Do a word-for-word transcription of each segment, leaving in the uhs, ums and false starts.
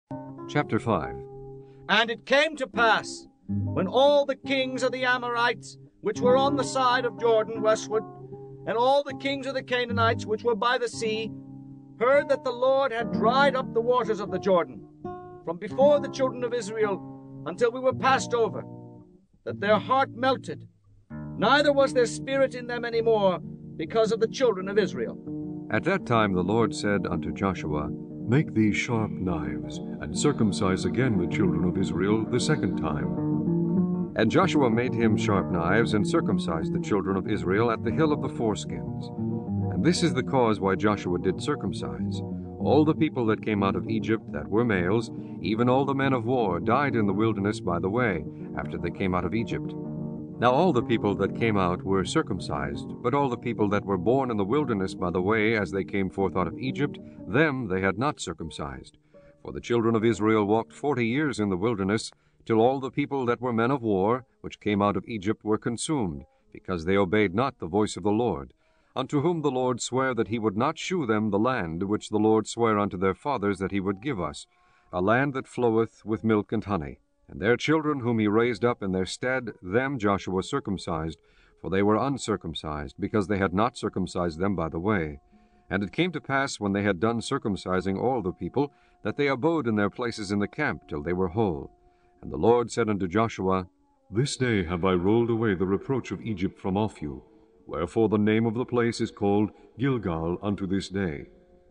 Chapter five. And it came to pass, when all the kings of the Amorites, which were on the side of Jordan westward, and all the kings of the Canaanites, which were by the sea, heard that the Lord had dried up the waters of the Jordan, from before the children of Israel, until we were passed over, that their heart melted, neither was there spirit in them any more, because of the children of Israel. At that time the Lord said unto Joshua, Make thee sharp knives, and circumcise again the children of Israel the second time. And Joshua made him sharp knives, and circumcised the children of Israel at the hill of the foreskins. And this is the cause why Joshua did circumcise. All the people that came out of Egypt that were males, even all the men of war, died in the wilderness by the way, after they came out of Egypt. Now all the people that came out were circumcised, but all the people that were born in the wilderness by the way as they came forth out of Egypt, them they had not circumcised. For the children of Israel walked forty years in the wilderness, till all the people that were men of war, which came out of Egypt, were consumed, because they obeyed not the voice of the Lord, unto whom the Lord sware that he would not shew them the land which the Lord sware unto their fathers that he would give us, a land that floweth with milk and honey. And their children whom he raised up in their stead, them Joshua circumcised, for they were uncircumcised, because they had not circumcised them by the way. And it came to pass, when they had done circumcising all the people, that they abode in their places in the camp till they were whole. And the Lord said unto Joshua, This day have I rolled away the reproach of Egypt from off you, wherefore the name of the place is called Gilgal unto this day.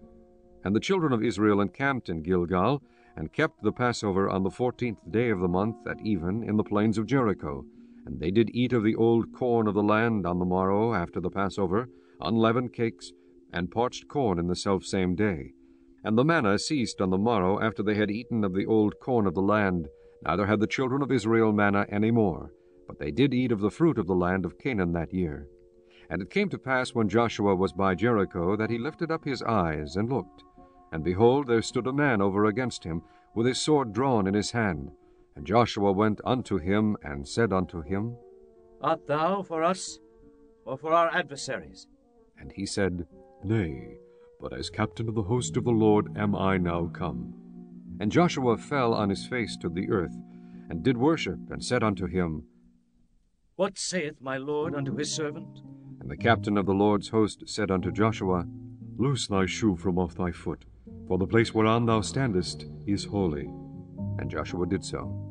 And the children of Israel encamped in Gilgal, and kept the Passover on the fourteenth day of the month at even in the plains of Jericho. And they did eat of the old corn of the land on the morrow after the Passover, unleavened cakes, and parched corn in the selfsame day. And the manna ceased on the morrow after they had eaten of the old corn of the land, neither had the children of Israel manna any more, but they did eat of the fruit of the land of Canaan that year. And it came to pass, when Joshua was by Jericho, that he lifted up his eyes and looked. And behold, there stood a man over against him, with his sword drawn in his hand. And Joshua went unto him, and said unto him, Art thou for us, or for our adversaries? And he said, Nay, but as captain of the host of the Lord am I now come. And Joshua fell on his face to the earth, and did worship, and said unto him, What saith my Lord unto his servant? And the captain of the Lord's host said unto Joshua, Loose thy shoe from off thy foot, for the place whereon thou standest is holy. And Joshua did so.